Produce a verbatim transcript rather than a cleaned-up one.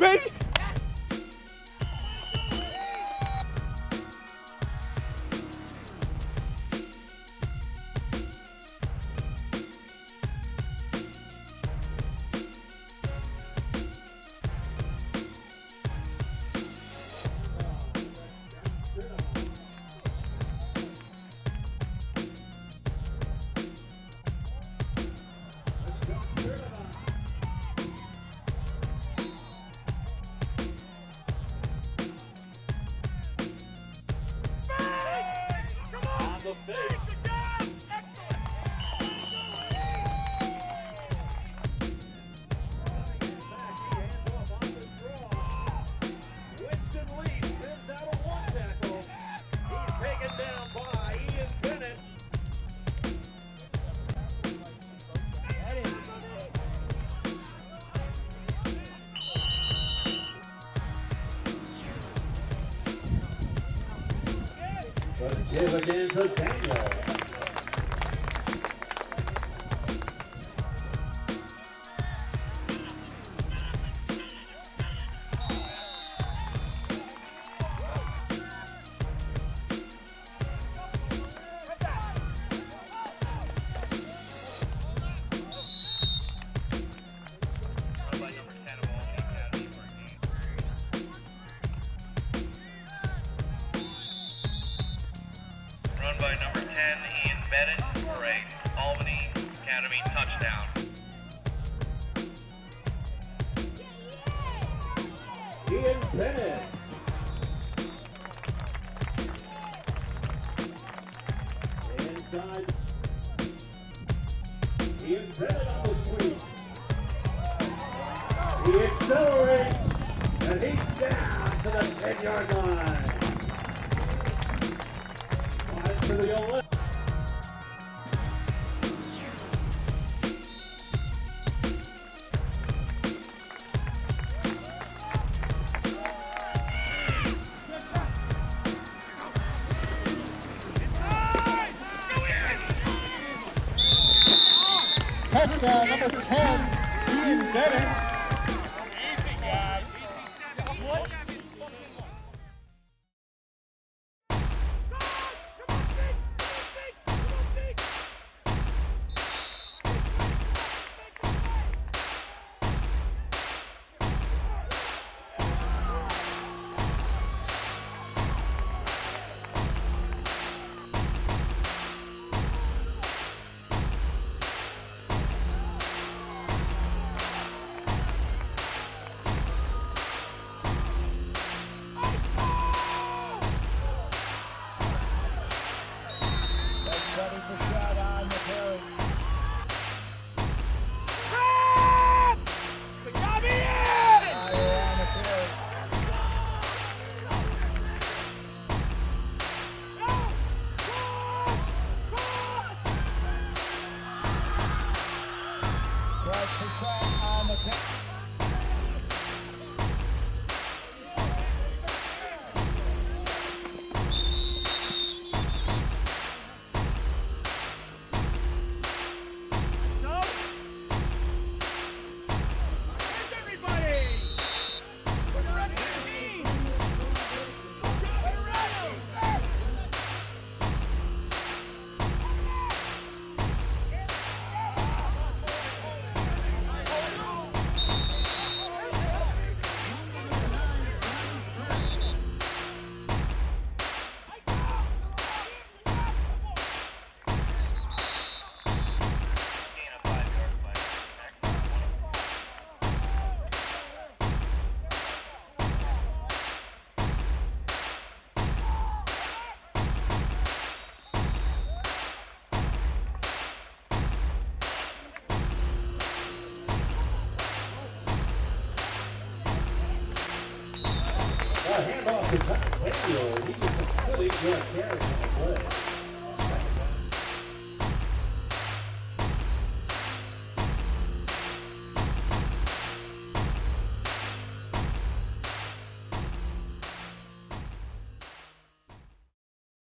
baby. The face. Winston Lee spins out of one tackle. He's taken down by Ian Bennett. But give again to Daniel. Run by number ten, Ian Bennett, for a Albany Academy touchdown. Ian Bennett. Inside. Ian Bennett on the sweep. He accelerates, and he's down to the ten-yard line. For the old left. Touchdown number ten, Ian Bennett. A handoff to Daniel. He gets a good carry on the play.